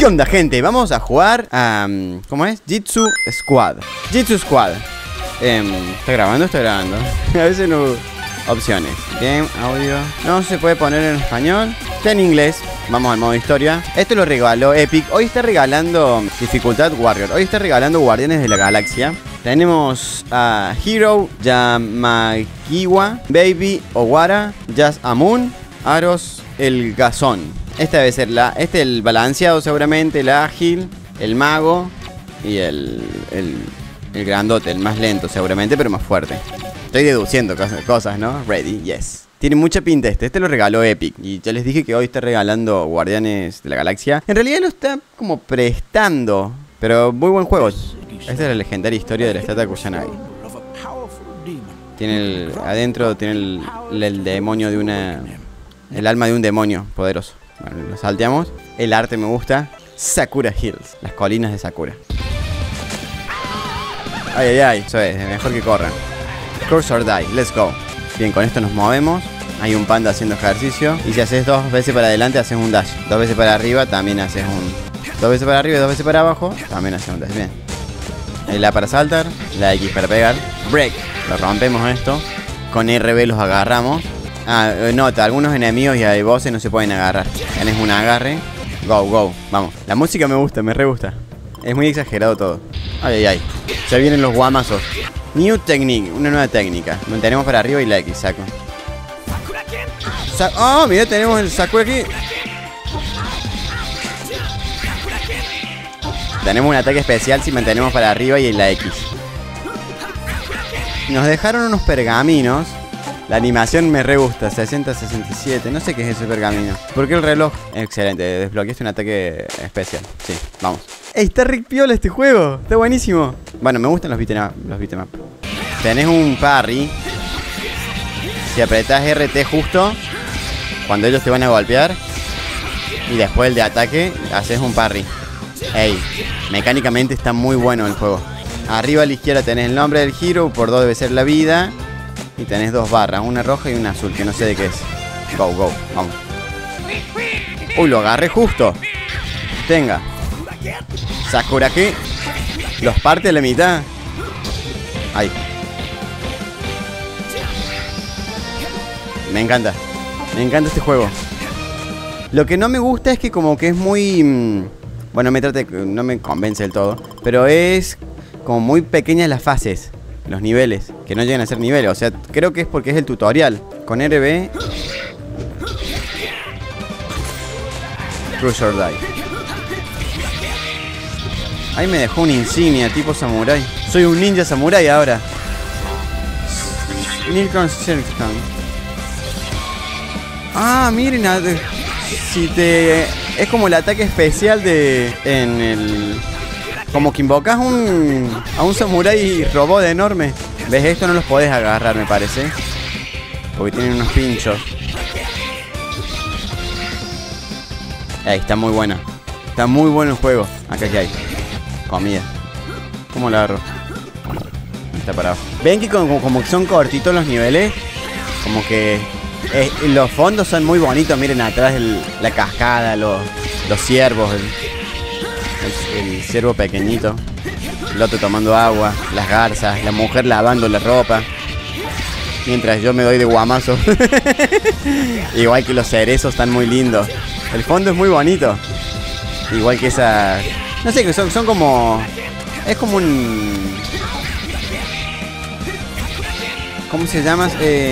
¿Qué onda, gente? Vamos a jugar a... ¿cómo es? Jitsu Squad. Jitsu Squad. ¿Está grabando? Está grabando. A veces no... Opciones. Game, audio. No se puede poner en español. Está en inglés. Vamos al modo historia. Esto lo regaló Epic. Hoy está regalando dificultad Warrior. Hoy está regalando Guardianes de la Galaxia. Tenemos a Hero, Yamagiwa, Baby Owara, Jazz Amun, Aros, el Gazón. Este debe ser el balanceado seguramente, el ágil, el mago y el grandote, el más lento seguramente, pero más fuerte. Estoy deduciendo cosas, ¿no? Ready, yes. Tiene mucha pinta este lo regaló Epic. Y ya les dije que hoy está regalando Guardianes de la Galaxia. En realidad lo está como prestando, pero muy buen juego. Esta es la legendaria historia de la estatua Kusanagi. Tiene adentro tiene el demonio de una... El alma de un demonio poderoso. Bueno, lo salteamos. El arte me gusta. Sakura Hills, las colinas de Sakura. Ay, ay, ay. Eso es, mejor que corran. Curse or die, let's go. Bien, con esto nos movemos. Hay un panda haciendo ejercicio. Y si haces 2 veces para adelante, haces un dash. 2 veces para arriba, también haces un... 2 veces para arriba y 2 veces para abajo, también haces un dash. Bien. La para saltar, la X para pegar. Break, lo rompemos esto. Con RB los agarramos. Nota, algunos enemigos y hay bosses no se pueden agarrar. Tienes un agarre. Go, go, vamos. La música me gusta, me re gusta. Es muy exagerado todo. Ay, ay, ay. Ya vienen los guamazos. New technique, una nueva técnica. Mantenemos para arriba y la X, saco. Oh, mira, tenemos el Sakura aquí. Tenemos un ataque especial si mantenemos para arriba y en la X. Nos dejaron unos pergaminos. La animación me re gusta, 60-67. No sé qué es ese pergamino. ¿Por qué el reloj? Excelente, desbloqueaste un ataque especial. Sí, vamos. ¡Ey, está re piola este juego! Está buenísimo. Bueno, me gustan los beat'em up. Tenés un parry. Si apretás RT justo cuando ellos te van a golpear, y después el de ataque, haces un parry. Ey, mecánicamente está muy bueno el juego. Arriba a la izquierda tenés el nombre del hero, por 2 debe ser la vida. Y tenés 2 barras, una roja y una azul, que no sé de qué es. Go, go, vamos. Uy, lo agarré justo. Tenga. Sakura aquí. Los parte a la mitad. Ahí. Me encanta. Me encanta este juego. Lo que no me gusta es que como que es muy... Bueno, no me convence del todo. Pero es como muy pequeñas las fases. Los niveles, que no llegan a ser niveles. O sea, creo que es porque es el tutorial. Con RB Crush or Die. Ahí me dejó una insignia tipo samurai. Soy un ninja samurai ahora. Nilcon Serkan. Ah, miren, es como el ataque especial como que invocas a un samurái robot enorme. ¿Ves? Esto no los podés agarrar, me parece. Porque tienen unos pinchos. Ahí, está muy buena. Está muy bueno el juego. Acá que hay comida. ¿Cómo la agarro? Está parado. ¿Ven que como que son cortitos los niveles? Como que los fondos son muy bonitos. Miren atrás la cascada, los ciervos, el ciervo pequeñito, el otro tomando agua, las garzas, la mujer lavando la ropa, mientras yo me doy de guamazo. Igual que los cerezos, están muy lindos. El fondo es muy bonito. Igual que esa... No sé, que son como... Es como un... ¿Cómo se llama?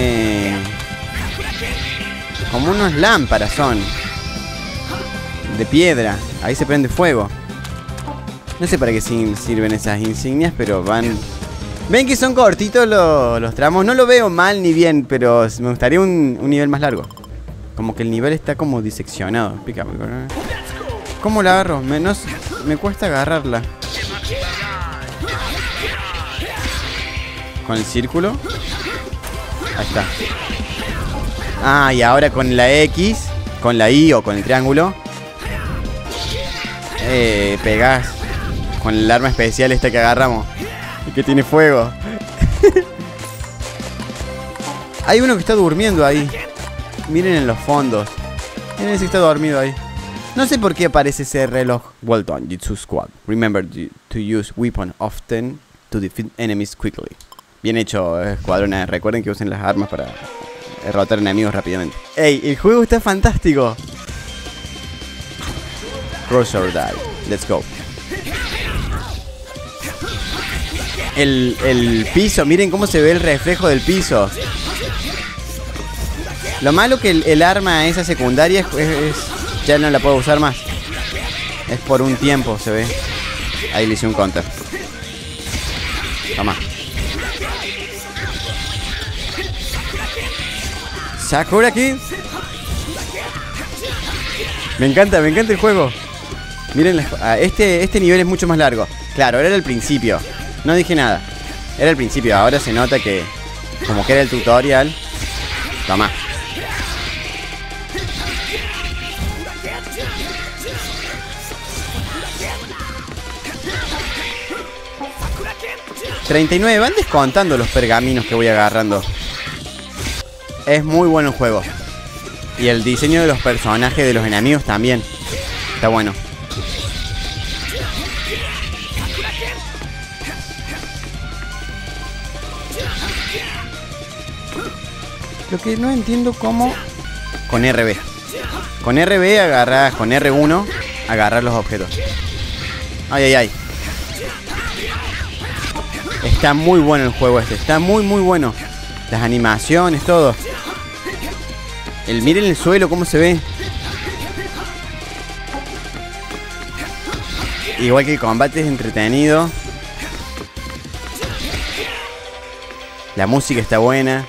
Como unas lámparas son. De piedra. Ahí se prende fuego. No sé para qué sirven esas insignias, pero van... Ven que son cortitos los tramos. No lo veo mal ni bien, pero me gustaría un nivel más largo. Como que el nivel está como diseccionado. Pícame. ¿Cómo la agarro? Me cuesta agarrarla. ¿Con el círculo? Ahí está. Ah, y ahora con la X, con la Y o con el triángulo, pegás con el arma especial esta que agarramos y que tiene fuego. Hay uno que está durmiendo ahí. Miren en los fondos. Miren si está dormido ahí. No sé por qué aparece ese reloj. Well done, Jitsu Squad. Remember to use weapon often to defeat enemies quickly. Bien hecho, escuadrones. Recuerden que usen las armas para derrotar enemigos rápidamente. ¡Ey! El juego está fantástico. Cross or die. Let's go. El piso, miren cómo se ve el reflejo del piso. Lo malo que el arma esa secundaria ya no la puedo usar más. Es por un tiempo, se ve. Ahí le hice un counter. Toma. Sakura Kid. Me encanta el juego. Miren, este nivel es mucho más largo. Claro, era el principio. No dije nada. Era el principio, ahora se nota que como que era el tutorial. Toma. $39, van descontando los pergaminos que voy agarrando. Es muy bueno el juego. Y el diseño de los personajes de los enemigos también. Está bueno. Lo que no entiendo cómo... Con RB. Con RB agarras, con R1 agarrar los objetos. Ay, ay, ay. Está muy bueno el juego este. Está muy bueno. Las animaciones, todo. Miren el suelo, cómo se ve. Igual que el combate es entretenido. La música está buena.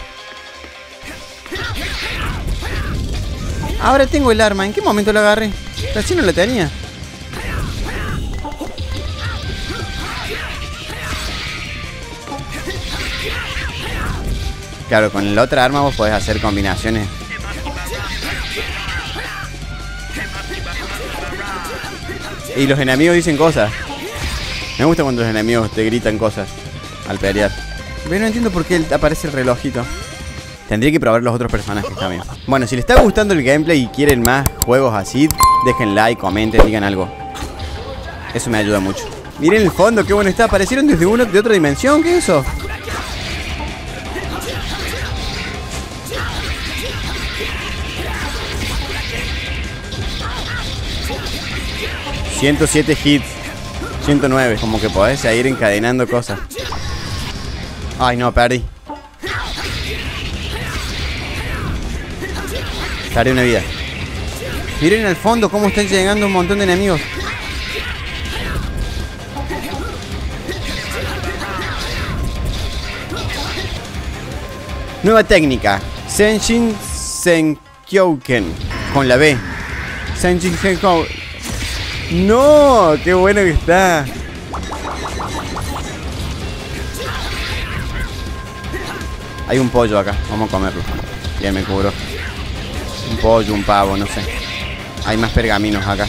Ahora tengo el arma. ¿En qué momento la agarré? Recién no la tenía. Claro, con la otra arma vos podés hacer combinaciones. Y los enemigos dicen cosas. Me gusta cuando los enemigos te gritan cosas al pelear. Pero no entiendo por qué aparece el relojito. Tendría que probar los otros personajes también. Bueno, si les está gustando el gameplay y quieren más juegos así, dejen like, comenten, digan algo. Eso me ayuda mucho. Miren el fondo, qué bueno está. Aparecieron desde de otra dimensión. ¿Qué es eso? ...107 hits... ...109... ...como que podés ir encadenando cosas... ...ay no, perdí... ...perdí una vida... ...miren al fondo cómo están llegando un montón de enemigos... ...nueva técnica... ...Senshin Senkyouken... ...con la B... ...Senshin Senkyouken... ¡No! ¡Qué bueno que está! Hay un pollo acá, vamos a comerlo. Bien, me cubro. Un pollo, un pavo, no sé. Hay más pergaminos acá.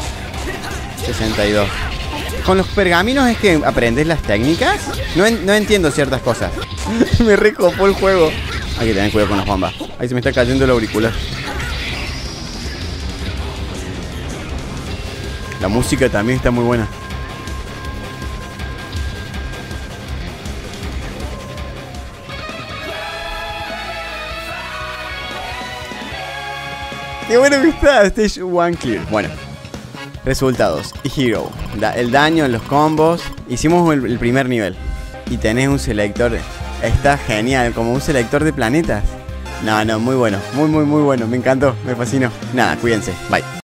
62. Con los pergaminos es que aprendes las técnicas. No entiendo ciertas cosas. Me recopó el juego. Hay que tener cuidado con las bombas. Ahí se me está cayendo el auricular. La música también está muy buena. Qué bueno que está. Stage 1 clear. Bueno. Resultados. Hero. El daño en los combos. Hicimos el primer nivel. Y tenés un selector. Está genial. Como un selector de planetas. No, muy bueno. Muy bueno. Me encantó. Me fascinó. Nada, cuídense. Bye.